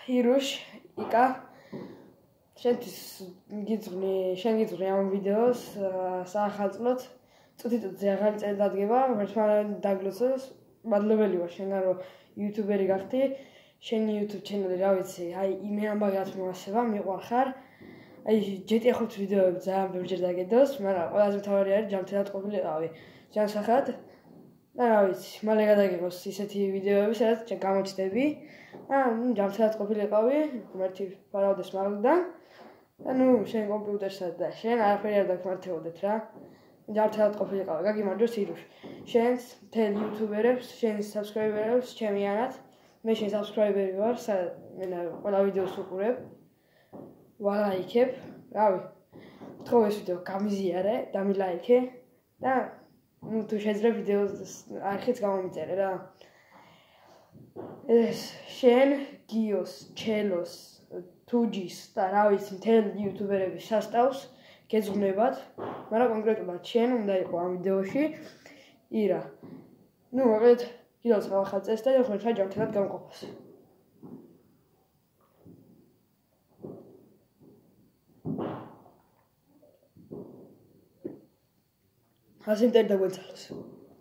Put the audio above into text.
ირუშ იკა შენ გიძღვნი ამ ვიდეოს საახალწლოდ წუთი-წუთზე ახალი წელი დადგება ერთმანეთს დაგლოცოს მადლობელი ვარ შენგან რომ იუთუბერი გახდი შენი YouTube ჩანელი რა ვიცი აი იმე ამბაგად მოასება მიყვარხარ აი GTA 5 ვიდეოები ძალიან ბევრჯერ დაგედოს მაგრამ ყველაზე მთავარი არის ჯანმრთელად ყოფილიყავი ჯანსახად და რა ვიცი მალე გადაგიღოს ისეთი ვიდეოები სადაც გამოჩნდები და ჯანმრთელად ყოფილიყავი ღმერთი ფარავდეს მაგდან და შენ კომპიუტერსა და შენ არაფერი არ დაგმართებოდეთ რა ჯანმრთელად ყოფილიყავი გაგიმარჯოს ირუშ შენს მთელ იუთუბერებს შენს საბსკრაიბერებს ჩემიანად მე შენ საბსკრაიბერი ვარ მე ყველა ვიდეოს უყურებ ვალაიქებ რავი თქო ეს ვიდეო გამიზიარე დამილაიქე და თუ შეიძლება ვიდეოს არხიც გამომიწერე რა ეს შენ გიოს ჩელოს თუჯის და რა ვიცი მთელ იუთუბერების სასტავს გეძღვნებათ მაგრამ კონკრეტულად შენ უნდა იყო ამ ვიდეოში ირა მოკლედ კიდევ ახალ წელს და ხოთა ჯანმრთელად გამყოფას ასე მტერი დაგვეცალოს